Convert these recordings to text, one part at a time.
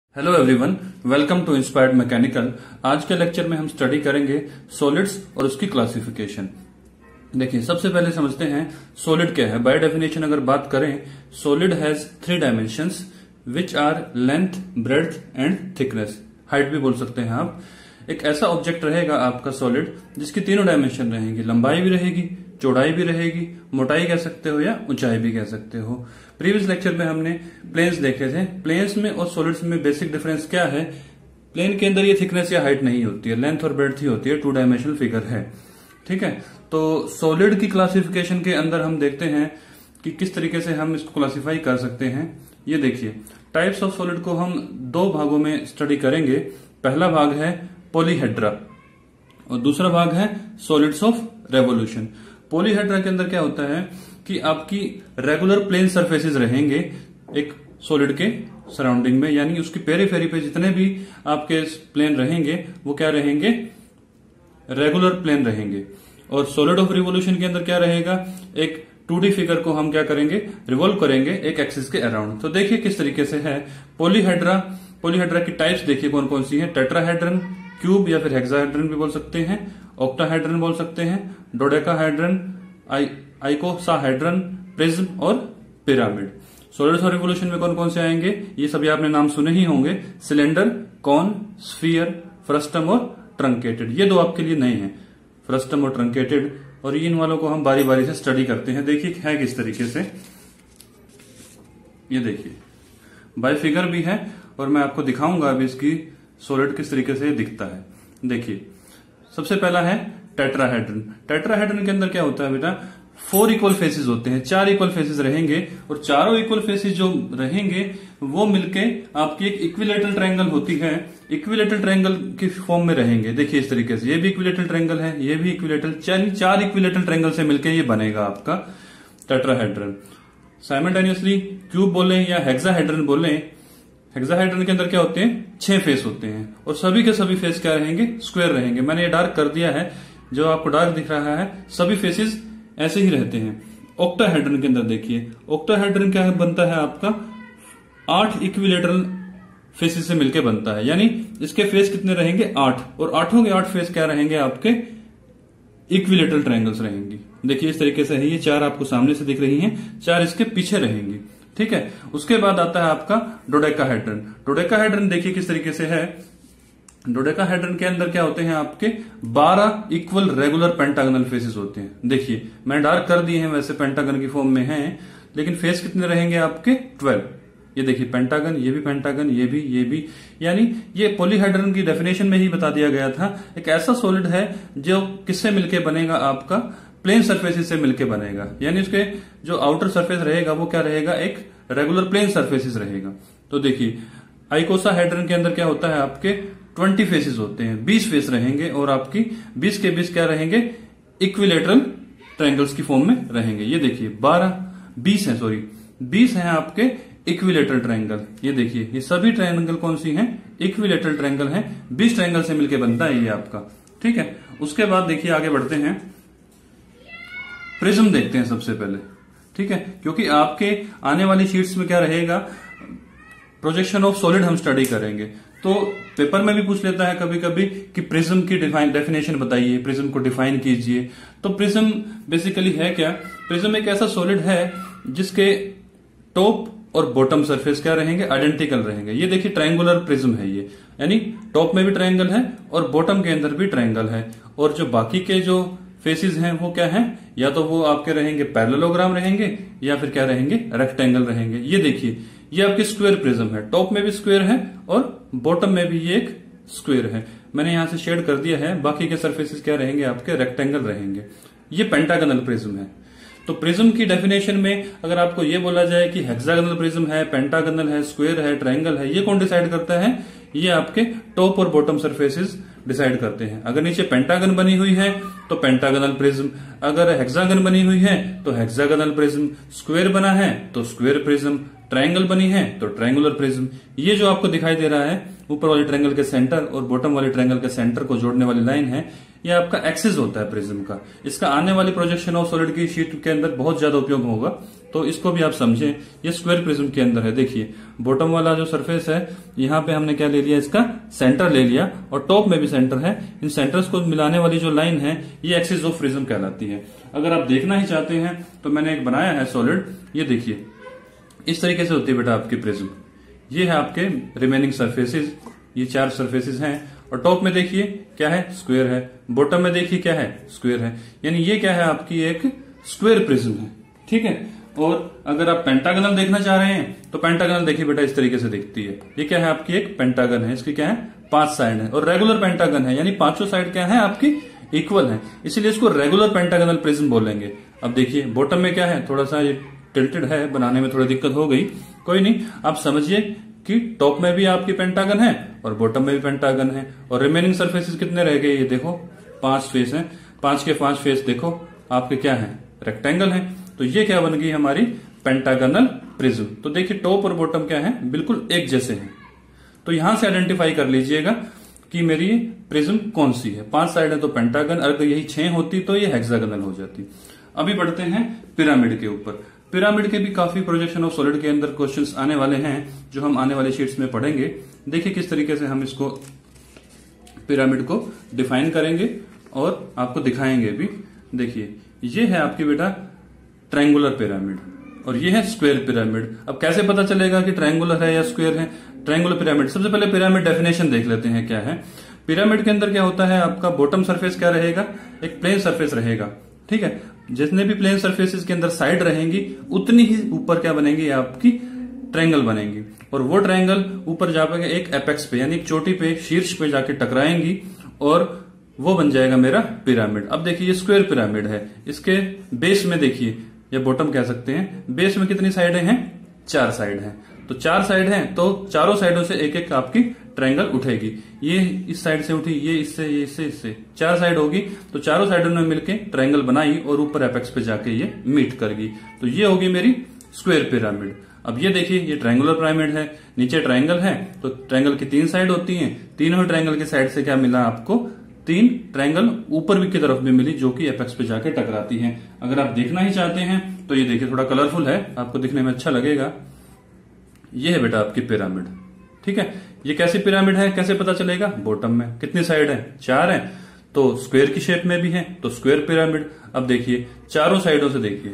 Hello everyone, welcome to inspired mechanical. आज के lecture में हम स्टडी करेंगे सॉलिड्स और उसकी क्लासिफिकेशन। देखिए, सबसे पहले समझते हैं सॉलिड क्या है। बाय डेफिनेशन अगर बात करें, solid has 3 dimensions which are length, breadth and thickness. Height भी बोल सकते हैं आप। एक ऐसा ऑब्जेक्ट रहेगा आपका सॉलिड जिसकी तीनों डायमेंशन रहेंगी, लंबाई भी रहेगी, चौड़ाई भी रहेगी, मोटाई कह सकते हो या ऊंचाई भी कह सकते हो। प्रीवियस लेक्चर में हमने प्लेन्स देखे थे। प्लेन्स में और सॉलिड्स में बेसिक डिफरेंस क्या है? प्लेन के अंदर ये थिकनेस या हाइट नहीं होती है, लेंथ और ब्रेड्थ ही होती है, 2 डायमेंशनल फिगर है। ठीक है, तो सॉलिड की क्लासिफिकेशन के अंदर हम देखते हैं कि किस तरीके से हम इसको क्लासिफाई कर सकते हैं। ये देखिए, टाइप्स ऑफ सॉलिड को हम 2 भागों में स्टडी करेंगे। पहला भाग है पॉलीहेड्रा और दूसरा भाग है सॉलिड्स ऑफ रेवोल्यूशन। पॉलीहेड्रा के अंदर क्या होता है कि आपकी रेगुलर प्लेन सरफेसेस रहेंगे एक सॉलिड के सराउंडिंग में, यानी उसकी पेरीफेरी पे जितने भी आपके प्लेन रहेंगे वो क्या रहेंगे? रेगुलर प्लेन रहेंगे। और सॉलिड ऑफ रिवोल्यूशन के अंदर क्या रहेगा? एक 2D फिगर को हम क्या करेंगे? रिवॉल्व करेंगे एक एक्सिस के अराउंड। तो देखिए किस तरीके से है पॉलीहेड्रा की टाइप्स देखिए कौन कौन सी है। टेट्राहेड्रन, क्यूब या फिर हेक्साहेड्रन भी बोल सकते हैं, ऑक्टाहेड्रन बोल सकते हैं, डोडेकाहेड्रन, आइकोसाहेड्रन, प्रिज्म और पिरामिड। सॉलिड्स ऑफ रिवोल्यूशन में कौन कौन से आएंगे? ये सभी आपने नाम सुने ही होंगे। सिलेंडर, कॉन, स्फीयर, फ्रस्टम और ट्रंकेटेड। ये 2 आपके लिए नए हैं, फ्रस्टम और ट्रंकेटेड, और इन वालों को हम बारी बारी से स्टडी करते हैं। देखिए है किस तरीके से, ये देखिए बाय फिगर भी है और मैं आपको दिखाऊंगा अभी इसकी सॉलिड किस तरीके से दिखता है। देखिए, सबसे पहला है टेट्राहेड्रन। टेट्राहेड्रन के अंदर क्या होता है बेटा? 4 इक्वल फेसेस होते हैं, 4 इक्वल फेसेस रहेंगे और चारों इक्वल फेसेस जो रहेंगे वो मिलके आपकी एक इक्विलेटरल ट्रायंगल होती है, इक्विलेटरल ट्रायंगल की फॉर्म में रहेंगे। देखिए इस तरीके से, ये भी इक्विलेटरल ट्रायंगल है, ये भी इक्विलेटरल, 4 इक्विलेटरल ट्रायंगल से मिलकर ये बनेगा आपका टेट्राहेड्रन। साइमल्टेनियसली क्यूब बोले या हेक्साहेड्रन बोले, हेक्साहेड्रन के अंदर क्या होते हैं? 6 फेस होते हैं और सभी के सभी फेस क्या रहेंगे? स्क्वायर रहेंगे। मैंने ये डार्क कर दिया है, जो आपको डार्क दिख रहा है, सभी फेसेस ऐसे ही रहते हैं। ऑक्टाहेड्रन के अंदर देखिए, ऑक्टाहेड्रन क्या बनता है आपका? 8 इक्विलेटरल फेसेस से मिलकर बनता है, यानी इसके फेस कितने रहेंगे? 8, और 8 के 8 फेस क्या रहेंगे? आपके इक्विलेटरल ट्रायंगल्स रहेंगी। देखिए इस तरीके से है, ये 4 आपको सामने से दिख रही हैं, 4 इसके पीछे रहेंगी। ठीक है, उसके बाद आता है आपका डोडेकाहेड्रन। डोडेकाहेड्रन देखिए किस तरीके से है। डोडेकाहेड्रन के अंदर क्या होते हैं? आपके 12 इक्वल रेगुलर पेंटागनल फेसेस होते हैं। देखिए मैंने डार्क कर दिए हैं, वैसे पेंटागन की फॉर्म में हैं, लेकिन फेस कितने रहेंगे आपके? 12। ये देखिए पेंटागन, ये भी पेंटागन, ये भी, यानी ये पॉलीहेड्रन की डेफिनेशन में ही बता दिया गया था। एक ऐसा सॉलिड है जो किससे मिलके बनेगा? आपका प्लेन सरफेसेस से मिलके बनेगा, यानी उसके जो आउटर सरफेस रहेगा वो क्या रहेगा? एक रेगुलर प्लेन सरफेसेस रहेगा। तो देखिए आइकोसाहेड्रन के अंदर क्या होता है? आपके 20 फेसेस होते हैं, 20 फेस रहेंगे और आपकी 20 के 20 क्या रहेंगे? इक्विलेटरल ट्रायंगल्स की फॉर्म में रहेंगे। ये देखिए 20 है आपके इक्विलेटरल ट्रायंगल। ये देखिए ये सभी ट्रायंगल कौन सी हैं? इक्विलेटरल ट्रायंगल हैं। 20 ट्रायंगल से मिलकर बनता है ये आपका। ठीक है, उसके बाद देखिए आगे बढ़ते हैं, प्रिज्म देखते हैं सबसे पहले। ठीक है, क्योंकि आपके आने वाली शीट्स में क्या रहेगा? प्रोजेक्शन ऑफ सॉलिड हम स्टडी करेंगे, तो पेपर में भी पूछ लेता है कभी कभी कि प्रिज्म की डेफिनेशन बताइए, प्रिज्म को डिफाइन कीजिए। तो प्रिज्म बेसिकली है क्या? प्रिज्म एक ऐसा सॉलिड है जिसके टॉप और बॉटम सरफेस क्या रहेंगे? आइडेंटिकल रहेंगे। ये देखिए ट्रायंगुलर प्रिज्म है ये, यानी टॉप में भी ट्रायंगल है और बॉटम के अंदर भी ट्रायंगल है, और जो बाकी के जो फेसेस हैं वो क्या हैं? या तो वो आपके रहेंगे पैरेललोग्राम रहेंगे या फिर क्या रहेंगे? रेक्टेंगल रहेंगे। ये देखिए ये आपकी स्क्वायर प्रिज्म है, टॉप में भी स्क्वायर है और बॉटम में भी ये एक स्क्वायर है। मैंने यहां से शेड कर दिया है, बाकी के सरफेसेस क्या रहेंगे? आपके रेक्टेंगल रहेंगे। ये पेंटागनल प्रिज्म है। तो प्रिज्म की डेफिनेशन में अगर आपको ये बोला जाए कि हेक्सागोनल प्रिज्म है, पेंटागनल है, स्क्वायर है, ट्रायंगल है, ये कौन डिसाइड करता है? ये आपके टॉप और बॉटम सरफेसेस डिसाइड करते हैं। अगर नीचे पेंटागन बनी हुई है तो पेंटागनल प्रिज्म, अगर हेक्सागन बनी हुई है तो हेक्सागनल प्रिज्म, स्क्वायर बना है तो स्क्वायर प्रिज्म, ट्रायंगल बनी है तो ट्रायंगुलर प्रिज्म। ये जो आपको दिखाई दे रहा है ऊपर वाले ट्रायंगल के सेंटर और बॉटम वाले ट्रायंगल के सेंटर को जोड़ने वाली लाइन है, ये आपका एक्सिस होता है प्रिज्म का। इसका आने वाली प्रोजेक्शन ऑफ सॉलिड की शीट के अंदर बहुत ज्यादा उपयोग होगा, तो इसको भी आप समझें। ये स्क्वायर प्रिज्म के अंदर है, देखिए बॉटम वाला जो सरफेस है यहाँ पे हमने क्या ले लिया, इसका सेंटर ले लिया और टॉप में भी सेंटर है। इन सेंटर्स को मिलाने वाली जो लाइन है ये एक्सिस ऑफ प्रिज्म कहलाती है। अगर आप देखना ही चाहते हैं तो मैंने एक बनाया है सॉलिड, ये देखिए इस तरीके से होती है बेटा आपकी प्रिज्म। ये है आपके रिमेनिंग सरफेसेस, ये 4 सरफेसेस हैं और टॉप में देखिए क्या है, स्क्वायर है, बॉटम में देखिए क्या है, स्क्वायर है, यानी ये क्या है आपकी एक स्क्वायर प्रिज्म है, ठीक है। और अगर आप पेंटागनल देखना चाह रहे हैं तो पेंटागनल देखिए बेटा इस तरीके से दिखती है। ये क्या है आपकी एक पेंटागन है, इसकी क्या है 5 साइड है और रेगुलर पेंटागन है, यानी 5 साइड क्या है आपकी इक्वल है, इसीलिए इसको रेगुलर पेंटागनल प्रिज्म बोलेंगे। अब देखिए बॉटम में क्या है, थोड़ा सा ये टिल्टेड है, बनाने में थोड़ी दिक्कत हो गई, कोई नहीं। आप समझिए कि टॉप में भी आपकी पेंटागन है और बॉटम में भी पेंटागन है और रिमेनिंग सरफेसेस कितने रह गए, ये देखो 5 फेस हैं, 5 के 5 फेस देखो आपके क्या है, रेक्टेंगल है। तो ये क्या बन गई हमारी पेंटागनल प्रिज्म। तो देखिए टॉप और बॉटम क्या है, बिल्कुल एक जैसे हैं। तो यहां से आइडेंटिफाई कर लीजिएगा कि मेरी प्रिज्म कौन सी है। 5 साइड है तो पेंटागन, अगर यही 6 होती तो ये हेक्सागोनल हो जाती। अभी बढ़ते हैं पिरामिड के ऊपर। पिरामिड के भी काफी प्रोजेक्शन ऑफ सॉलिड के अंदर क्वेश्चंस आने वाले हैं जो हम आने वाले शीट्स में पढ़ेंगे। देखिए किस तरीके से हम इसको पिरामिड को डिफाइन करेंगे और आपको दिखाएंगे भी। देखिए ये है आपकी बेटा ट्रायंगुलर पिरामिड और ये है स्क्वायर पिरामिड। अब कैसे पता चलेगा कि ट्रायंगुलर है या स्क्वायर है? ट्रायंगुलर पिरामिड, सबसे पहले पिरामिड डेफिनेशन देख लेते हैं क्या है। पिरामिड के अंदर क्या होता है, आपका बॉटम सरफेस क्या रहेगा, एक प्लेन सरफेस रहेगा, ठीक है। जितने भी प्लेन सरफेसेस के अंदर साइड रहेंगी उतनी ही ऊपर क्या बनेगी, आपकी ट्रायंगल बनेंगी और वो ट्रायंगल ऊपर जाकर एक एपेक्स पे यानी एक चोटी पे, शीर्ष पे जाके टकराएंगी और वो बन जाएगा मेरा पिरामिड। अब देखिए ये स्क्वायर पिरामिड है, इसके बेस में देखिए, या बॉटम कह सकते हैं, बेस में कितनी साइडें हैं, 4 साइड हैं। तो 4 साइड हैं तो चारों साइडों से एक एक आपकी ट्रायंगल उठेगी। ये इस साइड से उठी, ये इससे, ये इससे 4 साइड होगी तो चारों साइडों ने मिलके ट्रायंगल बनाई और ऊपर एपेक्स पे जाके ये मीट करेगी। तो ये होगी मेरी स्क्वायर पिरामिड। अब ये देखिए ये ट्रायंगुलर पिरामिड है, नीचे ट्रायंगल है तो ट्रायंगल की 3 साइड होती हैं, तीनों ट्रायंगल के साइड से क्या मिला आपको, 3 ट्रायंगल ऊपर भी की तरफ भी मिली जो कि एपेक्स पे जाके टकराती हैं। अगर आप देखना ही चाहते हैं तो ये देखिए थोड़ा कलरफुल है, आपको दिखने में अच्छा लगेगा। ये है बेटा आपकी पिरामिड, ठीक है। ये कैसी पिरामिड है, कैसे पता चलेगा, बॉटम में कितनी साइड है, 4 है तो स्क्वायर की शेप में भी है तो स्क्वायर पिरामिड। अब देखिए चारों साइडों से देखिए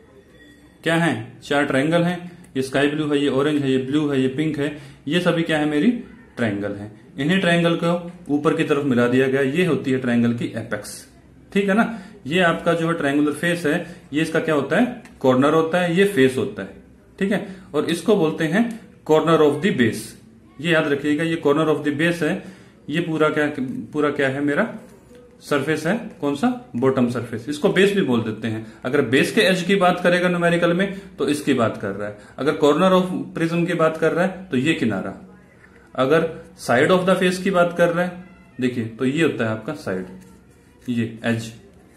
क्या है, 4 ट्रायंगल हैं, ये स्काई ब्लू है, ये ऑरेंज है, ये ब्लू है, ये पिंक है, ये सभी क्या है मेरी ट्रायंगल है। इन्हीं ट्रायंगल को ऊपर की तरफ मिला दिया गया, ये होती है ट्रायंगल की एपेक्स, ठीक है ना। ये आपका जो है ट्रायंगुलर फेस है, ये इसका क्या होता है, कॉर्नर होता है, ये फेस होता है, ठीक है। और इसको बोलते हैं कॉर्नर ऑफ द बेस, ये याद रखिएगा, ये कॉर्नर ऑफ द बेस है। ये पूरा क्या है मेरा सरफेस है, कौन सा, बॉटम सरफेस, इसको बेस भी बोल देते हैं। अगर बेस के एज की बात करेगा न्यूमेरिकल में तो इसकी बात कर रहा है, अगर कॉर्नर ऑफ प्रिज्म की बात कर रहा है तो ये किनारा, अगर साइड ऑफ द फेस की बात कर रहा है देखिए तो ये होता है आपका साइड, ये एज।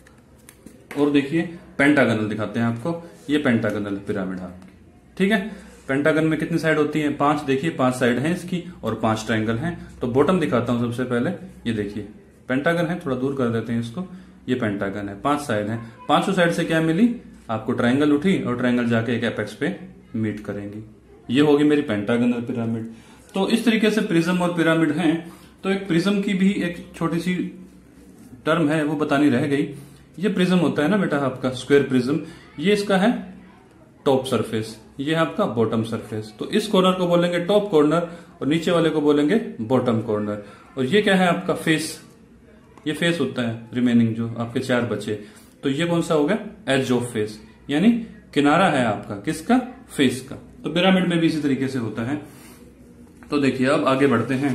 और देखिए पेंटागनल दिखाते हैं आपको, ये पेंटागनल पिरामिड आपकी, ठीक है। पेंटागन में कितनी साइड होती है, 5, देखिए 5 साइड हैं इसकी और 5 ट्रायंगल हैं। तो बॉटम दिखाता हूं सबसे पहले, ये देखिए पेंटागन है, थोड़ा दूर कर देते हैं इसको, ये पेंटागन है, 5 साइड है, 5 साइड से क्या मिली आपको, ट्रायंगल उठी और ट्रायंगल जाके एक एपेक्स पे मीट करेंगी। ये होगी मेरी पेंटागनल पिरामिड। तो इस तरीके से प्रिज्म और पिरामिड हैं। तो एक प्रिज्म की भी एक छोटी सी टर्म है वो बतानी रह गई। ये प्रिज्म होता है ना बेटा आपका स्क्वायर प्रिज्म, ये इसका है टॉप सरफेस, ये है आपका बॉटम सरफेस। तो इस कॉर्नर को बोलेंगे टॉप कॉर्नर और नीचे वाले को बोलेंगे बॉटम कॉर्नर। और ये क्या है आपका फेस, ये फेस होता है रिमेनिंग जो आपके 4 बचे। तो ये कौन सा हो गया, एज ऑफ फेस, यानी किनारा है आपका किसका, फेस का। तो पिरामिड में भी इसी तरीके से होता है। तो देखिए अब आगे बढ़ते हैं।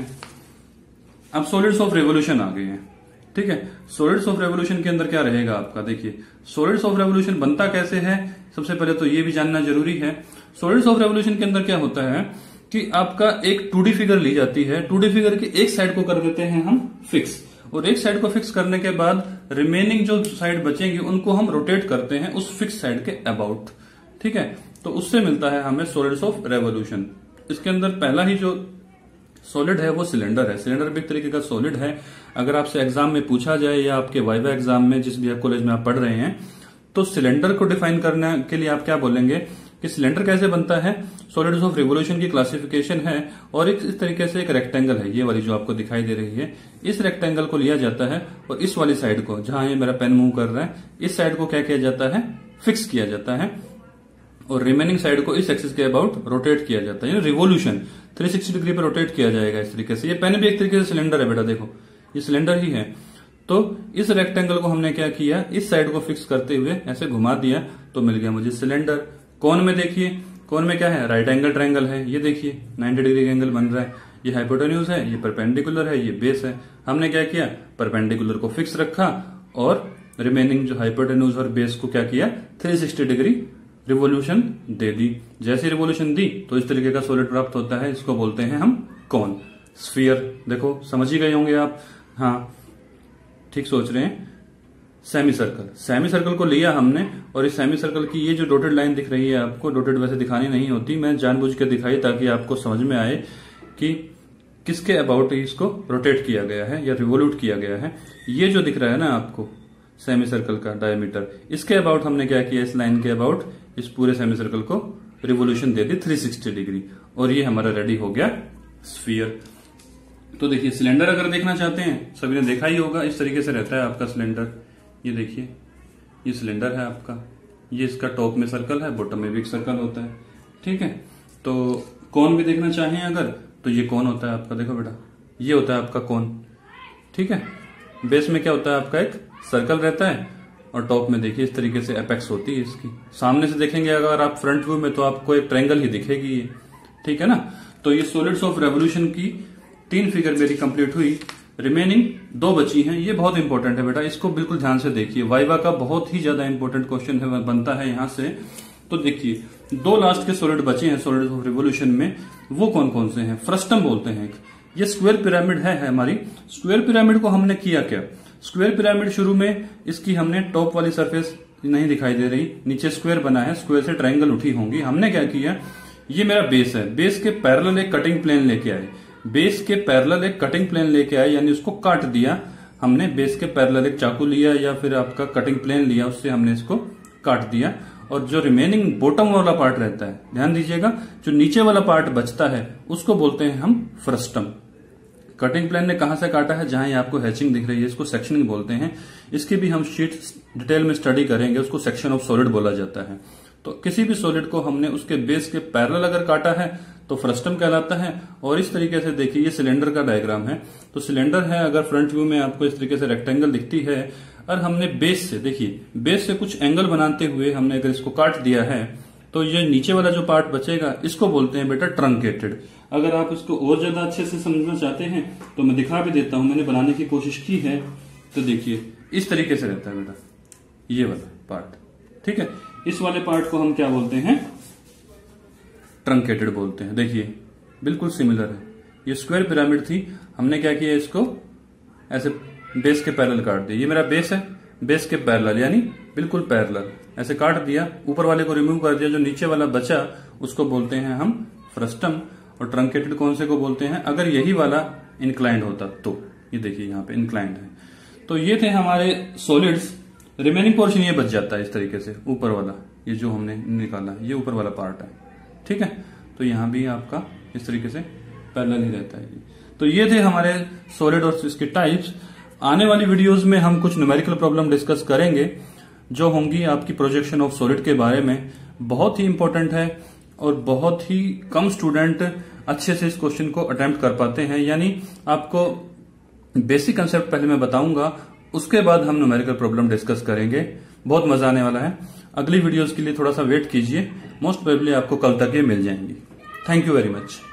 अब सॉलिड्स ऑफ रेवोल्यूशन आ गए हैं, ठीक है। सॉलिड्स ऑफ रेवोल्यूशन के अंदर क्या रहेगा आपका, देखिए सॉलिड्स ऑफ रेवोल्यूशन बनता कैसे है, सबसे पहले तो ये भी जानना जरूरी है। सॉलिड्स ऑफ रेवोल्यूशन के अंदर क्या होता है कि आपका एक 2D फिगर ली जाती है, 2D फिगर की एक साइड को कर देते हैं हम फिक्स, और एक साइड को फिक्स करने के बाद रिमेनिंग जो साइड बचेंगी उनको हम रोटेट करते हैं उस फिक्स साइड के अबाउट, ठीक है। तो उससे मिलता है हमें सॉलिड्स ऑफ रेवोल्यूशन। इसके अंदर पहला ही जो सॉलिड है वो सिलेंडर है। सिलेंडर भी एक तरीके का सॉलिड है। अगर आपसे एग्जाम में पूछा जाए या आपके वाइवा एग्जाम में जिस भी कॉलेज में आप पढ़ रहे हैं, तो सिलेंडर को डिफाइन करने के लिए आप क्या बोलेंगे कि सिलेंडर कैसे बनता है, सॉलिड्स ऑफ रिवोल्यूशन की क्लासिफिकेशन है। और इस तरीके से एक रेक्टेंगल है, ये वाली जो आपको दिखाई दे रही है, इस रेक्टेंगल को लिया जाता है और इस वाली साइड को, जहां ये मेरा पेन मूव कर रहा है, इस साइड को क्या किया जाता है, फिक्स किया जाता है और रिमेनिंग साइड को इस एक्सिस के अबाउट रोटेट किया जाता है। रिवोल्यूशन 360 डिग्री पर रोटेट किया जाएगा इस तरीके से। ये पेन भी एक तरीके से सिलेंडर है बेटा, देखो ये सिलेंडर ही है। तो इस रेक्टेंगल को हमने क्या किया, इस साइड को फिक्स करते हुए ऐसे घुमा दिया तो मिल गया मुझे सिलेंडर। कोन में देखिए, कोन में क्या है, राइट एंगल ट्रायंगल है। ये देखिए 90 डिग्री का एंगल बन रहा है। ये हाइपोटेन्यूज है, ये परपेंडिकुलर है, ये बेस है। हमने क्या किया, परपेंडिकुलर को फिक्स रखा और रिमेनिंग जो हाइपोटेन्यूज और बेस को क्या किया, 360 डिग्री रिवोल्यूशन दे दी। जैसे रिवोल्यूशन दी तो इस तरीके का सॉलिड प्राप्त होता है। इसको बोलते हैं हम कोन। स्फीयर देखो समझ ही गए होंगे आप, हाँ ठीक सोच रहे हैं। सेमी सर्कल, सेमी सर्कल को लिया हमने और इस सेमी सर्कल की ये जो डॉटेड लाइन दिख रही है आपको, डॉटेड वैसे दिखानी नहीं होती, मैं जानबूझ के दिखाई ताकि आपको समझ में आए कि किसके अबाउट इसको रोटेट किया गया है या रिवोल्यूट किया गया है। ये जो दिख रहा है ना आपको सेमी सर्कल का डायमीटर, इसके अबाउट हमने क्या किया, इस लाइन के अबाउट इस पूरे सेमी सर्कल को रिवोल्यूशन दे दी 360 डिग्री और ये हमारा रेडी हो गया स्फीयर। तो देखिए सिलेंडर अगर देखना चाहते हैं, सभी ने देखा ही होगा, इस तरीके से रहता है आपका सिलेंडर। ये देखिए ये सिलेंडर है आपका, ये इसका टॉप में सर्कल है, बॉटम में भी एक सर्कल होता है, ठीक है। तो कोन भी देखना चाहें अगर, तो ये कोन होता है आपका, देखो बेटा ये होता है आपका कोन, ठीक है। बेस में क्या होता है आपका, एक सर्कल रहता है और टॉप में देखिए इस तरीके से एपेक्स होती है इसकी। सामने से देखेंगे अगर आप फ्रंट व्यू में तो आपको एक ट्रायंगल ही दिखेगी ये, ठीक है ना। तो ये सॉलिड्स ऑफ रेवोल्यूशन की 3 फिगर मेरी कंप्लीट हुई, रिमेनिंग 2 बची हैं। ये बहुत इंपॉर्टेंट है बेटा, इसको बिल्कुल ध्यान से देखिए, वाइवा का बहुत ही ज्यादा इंपॉर्टेंट क्वेश्चन है, बनता है यहां से। तो देखिए 2 लास्ट के सॉलिड बचे हैं सॉलिड्स ऑफ रिवोल्यूशन में, वो कौन कौन से हैं, फ्रस्टम बोलते हैं। ये स्क्वायर पिरामिड है हमारी। स्क्वायर पिरामिड को हमने किया क्या, स्क्वायर पिरामिड शुरू में इसकी हमने टॉप वाली सरफेस नहीं दिखाई दे रही, नीचे स्क्वायर बना है, स्क्वायर से ट्रायंगल उठी होंगी। हमने क्या किया, ये मेरा बेस है, बेस के पैरेलल एक कटिंग प्लेन लेके आए, बेस के पैरेलल एक कटिंग प्लेन लेके आए, यानी उसको काट दिया हमने। बेस के पैरेलल एक चाकू लिया या फिर आपका कटिंग प्लेन लिया, उससे हमने इसको काट दिया। और जो रिमेनिंग बॉटम वाला पार्ट रहता है, ध्यान दीजिएगा, जो नीचे वाला पार्ट बचता है उसको बोलते हैं हम फ्रस्टम। कटिंग प्लेन ने कहां से काटा है, जहां ये आपको हैचिंग दिख रही है, इसको सेक्शनिंग बोलते हैं। इसकी भी हम शीट डिटेल में स्टडी करेंगे, उसको सेक्शन ऑफ सॉलिड बोला जाता है। तो किसी भी सॉलिड को हमने उसके बेस के पैरेलल अगर काटा है तो फ्रस्टम कहलाता है। और इस तरीके से देखिए ये सिलेंडर का डायग्राम है, तो सिलेंडर है, अगर फ्रंट व्यू में आपको इस तरीके से रेक्टेंगल दिखती है और हमने बेस से, देखिए बेस से कुछ एंगल बनाते हुए हमने अगर इसको काट दिया है तो ये नीचे वाला जो पार्ट बचेगा इसको बोलते हैं बेटा ट्रंकेटेड। अगर आप इसको और ज्यादा अच्छे से समझना चाहते हैं तो मैं दिखा भी देता हूं, मैंने बनाने की कोशिश की है। तो देखिए इस तरीके से रहता है बेटा ये वाला पार्ट, ठीक है। इस वाले पार्ट को हम क्या बोलते हैं, ट्रंकेटेड बोलते हैं। देखिए बिल्कुल सिमिलर है, ये स्क्वायर पिरामिड थी, हमने क्या किया, इसको ऐसे बेस के पैरेलल काट दिया। ये मेरा बेस है, बेस के पैरेलल यानी बिल्कुल पैरेलल ऐसे काट दिया, ऊपर वाले को रिमूव कर दिया, जो नीचे वाला बचा उसको बोलते हैं हम फ्रस्टम। और ट्रंकेटेड कौन से को बोलते हैं, अगर यही वाला इंक्लाइंड होता तो। ये देखिए यहाँ पे इंक्लाइंड है। तो ये थे हमारे सॉलिड्स। रिमेनिंग पोर्शन ये बच जाता है इस तरीके से, ऊपर वाला ये जो हमने निकाला ये ऊपर वाला पार्ट है, ठीक है। तो यहाँ भी आपका इस तरीके से पैरेलल ही रहता है। तो ये थे हमारे सॉलिड और इसके टाइप्स। आने वाली वीडियोस में हम कुछ न्यूमेरिकल प्रॉब्लम डिस्कस करेंगे जो होंगी आपकी प्रोजेक्शन ऑफ सॉलिड के बारे में। बहुत ही इंपॉर्टेंट है और बहुत ही कम स्टूडेंट अच्छे से इस क्वेश्चन को अटेम्प्ट कर पाते हैं। यानी आपको बेसिक कंसेप्ट पहले मैं बताऊंगा, उसके बाद हम न्यूमेरिकल प्रॉब्लम डिस्कस करेंगे। बहुत मजा आने वाला है। अगली वीडियोस के लिए थोड़ा सा वेट कीजिए, मोस्ट प्रोबेबली आपको कल तक ये मिल जाएंगी। Thank you very much.